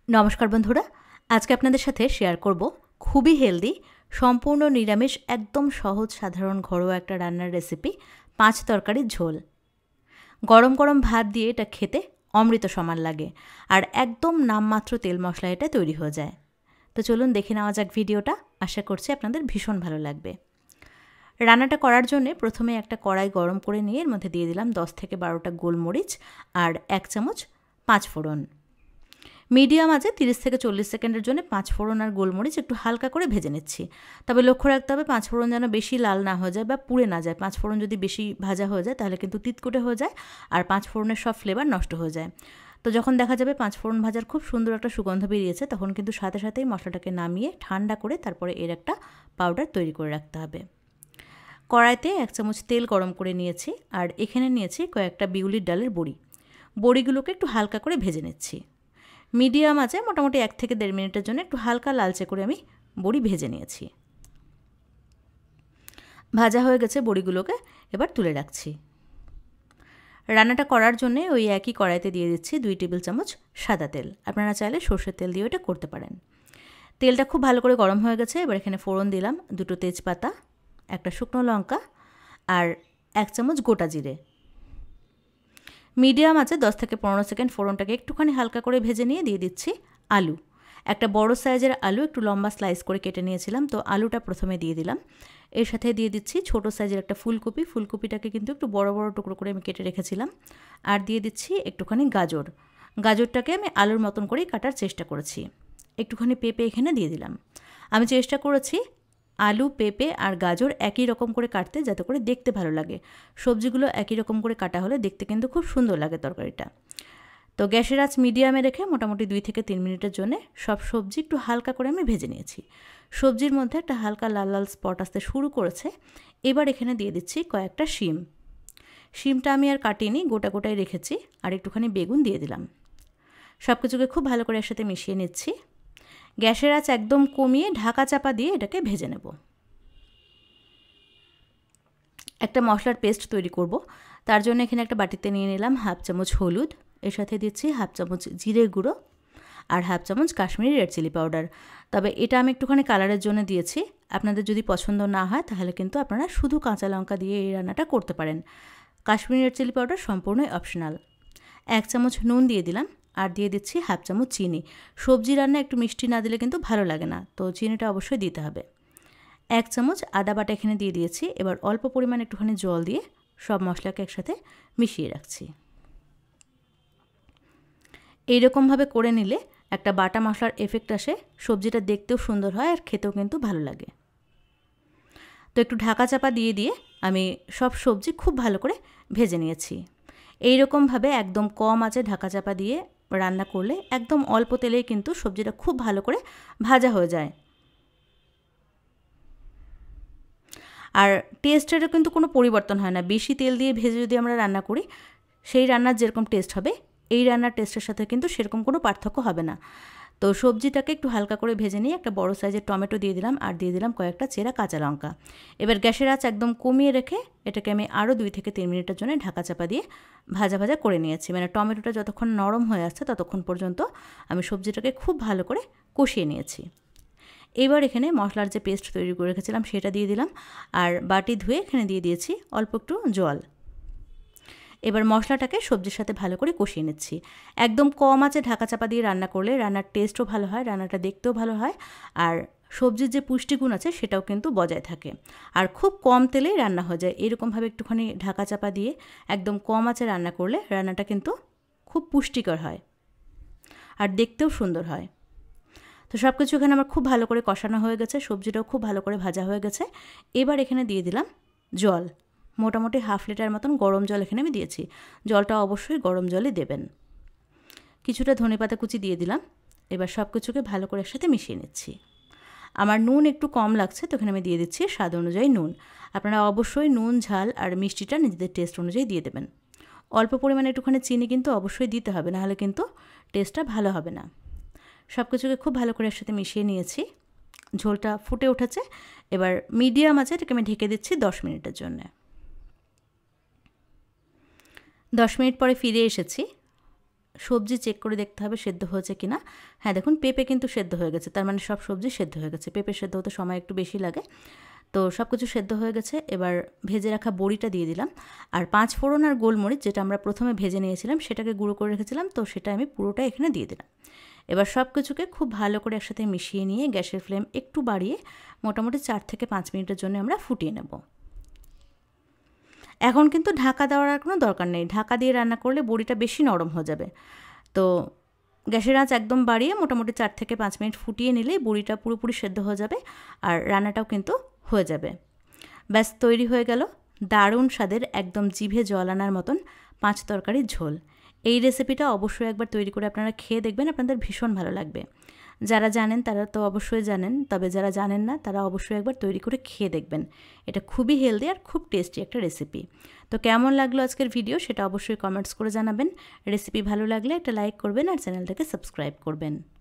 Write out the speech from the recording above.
নমস্কার বন্ধুরা, আজকে আপনাদের সাথে শেয়ার করব খুবই হেলদি, সম্পূর্ণ নিরামিষ, একদম সহজ সাধারণ ঘরোয়া একটা রান্নার রেসিপি, 5 তরকারির ঝোল। গরম গরম ভাত দিয়ে এটা খেতে অমৃত সমান লাগে, আর একদম নামমাত্র তেল মশলা এটা তৈরি হয়ে যায়। তো চলুন দেখে নেওয়া যাক ভিডিওটা। আশা করছি আপনাদের ভীষণ ভালো লাগবে। রান্নাটা করার জন্যে প্রথমে একটা কড়াই গরম করে নিয়ে এর মধ্যে দিয়ে দিলাম 10 থেকে 12টা গোলমরিচ আর 1 চামচ পাঁচফোড়ন। মিডিয়াম আঁচে 30 থেকে 40 সেকেন্ডের জন্য পাঁচফোড়ন আর গোলমরিচ একটু হালকা করে ভেজে নিচ্ছি। তবে লক্ষ্য রাখতে হবে পাঁচফোড়ন যেন বেশি লাল না হয়ে যায় বা পুড়ে না যায়। পাঁচফোড়ন যদি বেশি ভাজা হয়ে যায় তাহলে কিন্তু তিতকুটে হয়ে যায় আর পাঁচফোড়নের সব ফ্লেভার নষ্ট হয়ে যায়। তো যখন দেখা যাবে পাঁচফোড়ন ভাজার খুব সুন্দর একটা সুগন্ধ বেরিয়েছে, তখন কিন্তু সাথে সাথেই মশলাটাকে নামিয়ে ঠান্ডা করে তারপরে এর একটা পাউডার তৈরি করে রাখতে হবে। কড়াইতে 1 চামচ তেল গরম করে নিয়েছি আর এখানে নিয়েছি কয়েকটা বিউলির ডালের বড়ি। বড়িগুলোকে একটু হালকা করে ভেজে নিচ্ছি। মিডিয়াম আছে মোটামুটি 1 থেকে 1.5 মিনিটের জন্য একটু হালকা লালচে করে আমি বড়ি ভেজে নিয়েছি। ভাজা হয়ে গেছে বড়িগুলোকে, এবার তুলে রাখছি। রান্নাটা করার জন্য ওই একই কড়াইতে দিয়ে দিচ্ছি 2 টেবিল চামচ সাদা তেল। আপনারা চাইলে সর্ষের তেল দিয়েও এটা করতে পারেন। তেলটা খুব ভালো করে গরম হয়ে গেছে। এবার এখানে ফোড়ন দিলাম 2টো তেজপাতা, একটা শুকনো লঙ্কা আর 1 চামচ গোটা জিরে। মিডিয়াম আছে 10 থেকে 15 সেকেন্ড ফোড়নটাকে একটুখানি হালকা করে ভেজে নিয়ে দিয়ে দিচ্ছি আলু। একটা বড় সাইজের আলু একটু লম্বা স্লাইস করে কেটে নিয়েছিলাম, তো আলুটা প্রথমে দিয়ে দিলাম। এর সাথে দিয়ে দিচ্ছি ছোট সাইজের একটা ফুলকপি। ফুলকপিটাকে কিন্তু একটু বড় বড় টুকরো করে আমি কেটে রেখেছিলাম। আর দিয়ে দিচ্ছি একটুখানি গাজর। গাজরটাকে আমি আলুর মতন করেই কাটার চেষ্টা করেছি। একটুখানি পেঁপে এখানে দিয়ে দিলাম। আমি চেষ্টা করেছি আলু, পেঁপে আর গাজর একই রকম করে কাটতে, যাতে করে দেখতে ভালো লাগে। সবজিগুলো একই রকম করে কাটা হলে দেখতে কিন্তু খুব সুন্দর লাগে তরকারিটা। তো গ্যাসের আঁচ মিডিয়ামে রেখে মোটামুটি 2 থেকে 3 মিনিটের জন্য সব সবজি একটু হালকা করে আমি ভেজে নিয়েছি। সবজির মধ্যে একটা হালকা লাল লাল স্পট আসতে শুরু করেছে। এবার এখানে দিয়ে দিচ্ছি কয়েকটা শিম। শিমটা আমি আর কাটিনি, গোটা গোটাই রেখেছি। আর একটুখানি বেগুন দিয়ে দিলাম। সব কিছুকে খুব ভালো করে একসাথে মিশিয়ে নিচ্ছি। গ্যাসের আঁচ একদম কমিয়ে ঢাকা চাপা দিয়ে এটাকে ভেজে নেব। একটা মশলার পেস্ট তৈরি করব। তার জন্য এখানে একটা বাটিতে নিয়ে নিলাম 1/2 চামচ হলুদ, এর সাথে দিচ্ছি 1/2 চামচ জিরের গুঁড়ো আর 1/2 চামচ কাশ্মীরি রেড চিলি পাউডার। তবে এটা আমি একটুখানি কালারের জন্য দিয়েছি। আপনাদের যদি পছন্দ না হয় তাহলে কিন্তু আপনারা শুধু কাঁচা লঙ্কা দিয়ে এই রান্নাটা করতে পারেন। কাশ্মীরি রেড চিলি পাউডার সম্পূর্ণই অপশনাল। 1 চামচ নুন দিয়ে দিলাম আর দিয়ে দিচ্ছি 1/2 চামচ চিনি। সবজি রান্না একটু মিষ্টি না দিলে কিন্তু ভালো লাগে না, তো চিনিটা অবশ্যই দিতে হবে। 1 চামচ আদা বাটা এখানে দিয়ে দিয়েছি। এবার অল্প পরিমাণ একটুখানি জল দিয়ে সব মশলাকে একসাথে মিশিয়ে রাখছি। এইরকমভাবে করে নিলে একটা বাটা মশলার এফেক্ট আসে, সবজিটা দেখতেও সুন্দর হয় আর খেতেও কিন্তু ভালো লাগে। তো একটু ঢাকা চাপা দিয়ে দিয়ে আমি সব সবজি খুব ভালো করে ভেজে নিয়েছি। এইরকমভাবে একদম কম আঁচে ঢাকা চাপা দিয়ে রান্না করলে একদম অল্প তেলেই কিন্তু সবজিটা খুব ভালো করে ভাজা হয়ে যায়। আর টেস্টেরও কিন্তু কোনো পরিবর্তন হয় না। বেশি তেল দিয়ে ভেজে যদি আমরা রান্না করি, সেই রান্নার যেরকম টেস্ট হবে এই রান্নার টেস্টের সাথে কিন্তু সেরকম কোনো পার্থক্য হবে না। তো সবজিটাকে একটু হালকা করে ভেজে নিয়ে একটা বড় সাইজের টমেটো দিয়ে দিলাম আর দিয়ে দিলাম কয়েকটা চেরা কাঁচা লঙ্কা। এবার গ্যাসের আঁচ একদম কমিয়ে রেখে এটাকে আমি আরও 2 থেকে 3 মিনিটের জন্য ঢাকা চাপা দিয়ে ভাজা ভাজা করে নিয়েছি। মানে টমেটোটা যতক্ষণ নরম হয়ে আসছে ততক্ষণ পর্যন্ত আমি সবজিটাকে খুব ভালো করে কষিয়ে নিয়েছি। এবার এখানে মশলার যে পেস্ট তৈরি করে রেখেছিলাম সেটা দিয়ে দিলাম আর বাটি ধুয়ে এখানে দিয়ে দিয়েছি অল্প একটু জল। এবার মশলাটাকে সবজির সাথে ভালো করে কষিয়ে নিচ্ছি। একদম কম আঁচে ঢাকা চাপা দিয়ে রান্না করলে রান্নার টেস্টও ভালো হয়, রান্নাটা দেখতেও ভালো হয়, আর সবজির যে পুষ্টিগুণ আছে সেটাও কিন্তু বজায় থাকে। আর খুব কম তেলেই রান্না হয়ে যায়। এরকমভাবে একটুখানি ঢাকা চাপা দিয়ে একদম কম আঁচে রান্না করলে রান্নাটা কিন্তু খুব পুষ্টিকর হয় আর দেখতেও সুন্দর হয়। তো সব কিছু এখানে আমার খুব ভালো করে কষানো হয়ে গেছে, সবজিটাও খুব ভালো করে ভাজা হয়ে গেছে। এবার এখানে দিয়ে দিলাম জল। মোটামুটি 1/2 লিটার মতন গরম জল এখানে আমি দিয়েছি। জলটা অবশ্যই গরম জলই দেবেন। কিছুটা ধনেপাতা কুচি দিয়ে দিলাম। এবার সব কিছুকে ভালো করে একসাথে মিশিয়ে নিচ্ছি। আমার নুন একটু কম লাগছে, তো এখানে আমি দিয়ে দিচ্ছি স্বাদ অনুযায়ী নুন। আপনারা অবশ্যই নুন, ঝাল আর মিষ্টিটা নিজেদের টেস্ট অনুযায়ী দিয়ে দেবেন। অল্প পরিমাণে একটুখানি চিনি কিন্তু অবশ্যই দিতে হবে, নাহলে কিন্তু টেস্টটা ভালো হবে না। সব কিছুকে খুব ভালো করে একসাথে মিশিয়ে নিয়েছি। ঝোলটা ফুটে উঠেছে। এবার মিডিয়াম আছে এটাকে আমি ঢেকে দিচ্ছি 10 মিনিটের জন্য। 10 মিনিট পরে ফিরে এসেছি। সবজি চেক করে দেখতে হবে সেদ্ধ হয়েছে কিনা। হ্যাঁ দেখুন পেঁপে কিন্তু সেদ্ধ হয়ে গেছে, তার মানে সব সবজি সেদ্ধ হয়ে গেছে। পেঁপে সেদ্ধ হতে সময় একটু বেশি লাগে। তো সব কিছু সেদ্ধ হয়ে গেছে। এবার ভেজে রাখা বড়িটা দিয়ে দিলাম, আর পাঁচফোড়ন আর গোলমরিচ যেটা আমরা প্রথমে ভেজে নিয়েছিলাম সেটাকে গুঁড়ো করে রেখেছিলাম, তো সেটা আমি পুরোটা এখানে দিয়ে দিলাম। এবার সব কিছুকে খুব ভালো করে একসাথে মিশিয়ে নিয়ে গ্যাসের ফ্লেম একটু বাড়িয়ে মোটামুটি 4 থেকে 5 মিনিটের জন্য আমরা ফুটিয়ে নেব। এখন কিন্তু ঢাকা দেওয়ার আর কোনো দরকার নেই, ঢাকা দিয়ে রান্না করলে বড়িটা বেশি নরম হয়ে যাবে। তো গ্যাসের আঁচ একদম বাড়িয়ে মোটামুটি 4 থেকে 5 মিনিট ফুটিয়ে নিলেই বড়িটা পুরোপুরি সেদ্ধ হয়ে যাবে, আর রান্নাটাও কিন্তু হয়ে যাবে। ব্যাস তৈরি হয়ে গেল দারুণ স্বাদের একদম জিভে জল আনার মতন পাঁচ তরকারির ঝোল। এই রেসিপিটা অবশ্যই একবার তৈরি করে আপনারা খেয়ে দেখবেন, আপনাদের ভীষণ ভালো লাগবে। যারা জানেন তারা তো অবশ্যই জানেন, তবে যারা জানেন না তারা অবশ্যই একবার তৈরি করে খেয়ে দেখবেন। এটা খুবই হেলদি আর খুব টেস্টি একটা রেসিপি। তো কেমন লাগলো আজকের ভিডিও সেটা অবশ্যই কমেন্টস করে জানাবেন। রেসিপি ভালো লাগলে একটা লাইক করবেন আর চ্যানেলটাকে সাবস্ক্রাইব করবেন।